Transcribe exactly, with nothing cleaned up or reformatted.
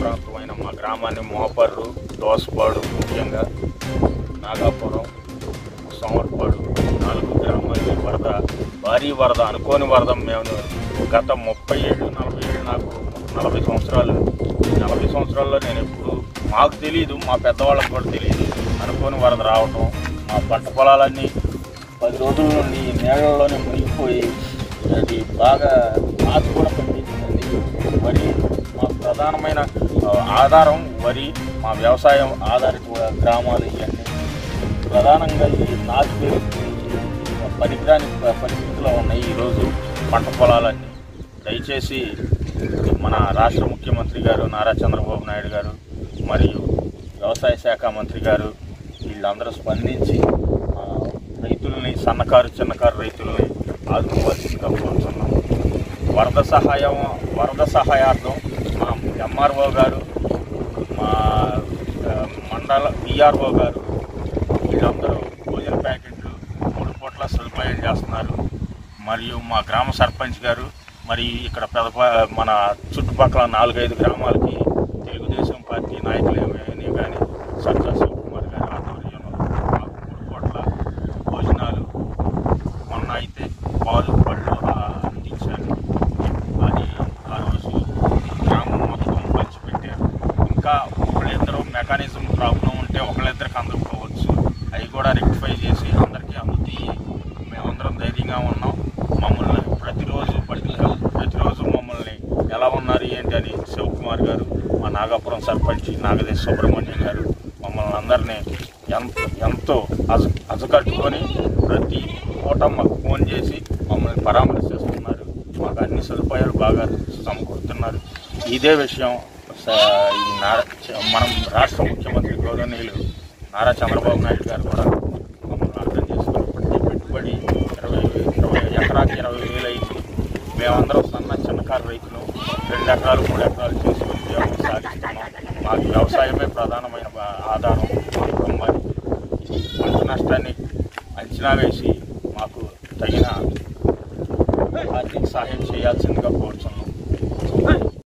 ప్రాంతమైన మా గ్రామాన్ని మోపర్రు, దోసపాడు, ముఖ్యంగా నాగాపురం, సోమర్పాడు నాలుగు గ్రామాలకి వరద, భారీ వరద, అనుకోని వరద. మేము గత ముప్పై ఏళ్ళు నలభై ఏళ్ళు నాకు నలభై సంవత్సరాలు నలభై సంవత్సరాల్లో నేను ఎప్పుడు మాకు తెలియదు, మా పెద్దవాళ్ళకి కూడా తెలియదు అనుకోని వరద రావటం. మా పంట పొలాలన్నీ పది రోజుల నుండి నీళ్ళలోనే మునిగిపోయి అది బాగా ఆకు కూడా పండించిందండి. వరి మాకు ప్రధానమైన ఆధారం వరి. మా వ్యవసాయం ఆధారిత గ్రామాలు ఇవన్నీ ప్రధానంగా ఈ నాటు పనికిరాని పరిస్థితిలో ఉన్నాయి ఈరోజు పంట పొలాలన్నీ. దయచేసి మన రాష్ట్ర ముఖ్యమంత్రి గారు నారా చంద్రబాబు నాయుడు గారు మరియు వ్యవసాయ శాఖ మంత్రి గారు వీళ్ళందరూ స్పందించి రైతుల్ని, సన్నకారు చిన్నకారు రైతుల్ని ఆదుకోవాల్సిందిగా కోరుతున్నాం. వరద సహాయం వరద సహాయార్థం మా ఎంఆర్ఓ గారు, మా మండల విఆర్ఓ గారు వీళ్ళందరూ భోజన ప్యాకెట్లు మూడు పూట్ల సదుపాయం చేస్తున్నారు. మరియు మా గ్రామ సర్పంచ్ గారు, మరి ఇక్కడ పెద్ద మన చుట్టుపక్కల నాలుగైదు గ్రామాలకి తెలుగుదేశం పార్టీ నాయకులు ఏమైనా కానీ సజ్జా శివకుమార్ గారి ఆధ్వర్యంలో మాకు మూడు పూట్ల భోజనాలు, మొన్న అయితే పాలు పళ్ళు అందించారు. అది ఆ రోజు గ్రామం మొత్తం పంచిపెట్టారు. ఇంకా ఒకళ్ళిద్దరు మెకానిజం ప్రాబ్లం ఉంటే ఒకళ్ళిద్దరికి అందుకోవచ్చు, అవి కూడా రెక్టిఫై చేసి అందరికీ అందుతాయి. మేమందరం ధైర్యంగా ఉన్నాం. మమ్మల్ని ప్రతిరోజు పట్టుకు ప్రతిరోజు మమ్మల్ని ఎలా ఉన్నారు ఏంటి అని శివకుమార్ గారు, మా నాగాపురం సర్పంచ్ నాగదేశ్ సుబ్రహ్మణ్యం గారు మమ్మల్ని అందరినీ ఎంత ఎంతో అజ అజకట్టుకొని ప్రతి పూట మాకు ఫోన్ చేసి మమ్మల్ని పరామర్శిస్తున్నారు. మాకు అన్ని సదుపాయాలు బాగా సమకూరుతున్నారు. ఇదే విషయం ఈ నారా మనం రాష్ట్ర ముఖ్యమంత్రి గౌరవనీయులు నారా చంద్రబాబు నాయుడు గారు కూడా మమ్మల్ని అర్థం చేసుకుని పెట్టుబడి ఇరవై ఇరవై ఎకరాకి ఇరవై వేలు అయింది. మేమందరం సన్న చిన్నకారు రైతులు రెండు ఎకరాలు మూడు ఎకరాలు చేసుకుని జీవనం సాగిస్తున్నాం. మాకు వ్యవసాయమే ప్రధానమైన ఆధారం. మా కుటుంబానికి పంట నష్టాన్ని అంచనా వేసి మాకు తగిన ఆర్థిక సహాయం చేయాల్సిందిగా కోరుతున్నాం.